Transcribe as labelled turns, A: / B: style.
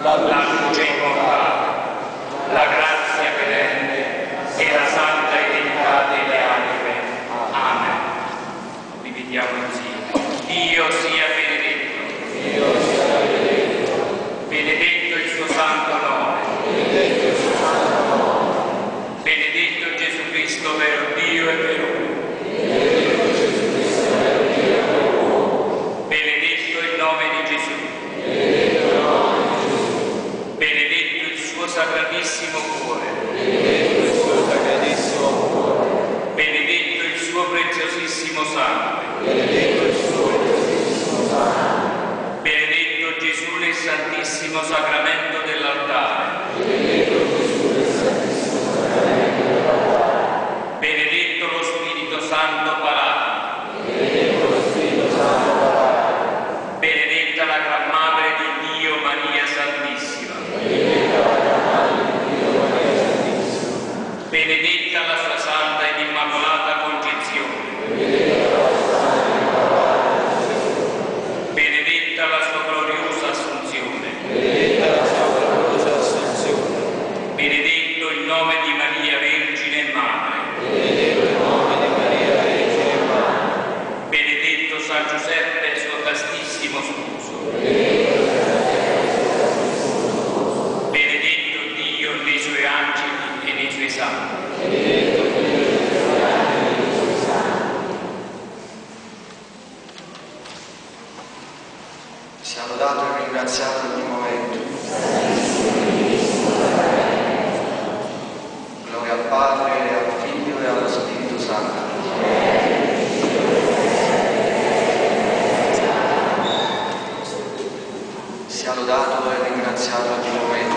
A: la luce immortale, la grazia perenne e la santa identità delle anime. Amen. Ripetiamo insieme. Dio sia benedetto.
B: Dio sia benedetto.
A: Benedetto il suo santo nome.
B: Benedetto il suo santo nome.
A: Benedetto Gesù Cristo, vero Dio e vero uomo.
B: Benedetto Gesù Cristo, vero Dio e vero uomo.
A: Benedetto il nome di Gesù.
B: Benedetto il nome di Gesù.
A: Benedetto il suo sacratissimo cuore.
B: Benedetto il suo sacratissimo cuore.
A: Benedetto il suo preziosissimo sangue.
B: Benedetto il suo preziosissimo sangue.
A: Benedetto Gesù nel santissimo sacramento dell'altare.
B: Benedetto Gesù nel santissimo sacramento dell'altare.
A: Benedetto lo Spirito Santo Paraclito.
B: Benedetto lo Spirito Santo Paraclito.
A: Benedetta la Gran Madre di Dio Maria Santissima.
B: Benedetta la Gran Madre di Dio Maria Santissima.
A: Benedetta la sua santa ed immacolata concezione.
B: Benedetta la sua santa ed immacolata concezione.
A: Benedetta la sua gloriosa assunzione.
B: Benedetta la sua gloriosa assunzione.
A: Benedetto il nome di Maria Vergine e Madre.
B: Benedetto il nome di Maria Vergine e Madre.
A: Benedetto San Giuseppe, suo castissimo sposo.
B: Benedetto
A: Benedetto Dio nei suoi angeli e nei suoi santi.
B: Benedetto Dio nei suoi angeli e nei suoi santi.
C: Sia lodato e ringraziato ogni momento. Gloria al Padre, e al Figlio e allo Spirito Santo. Sia lodato e ringraziato ogni momento.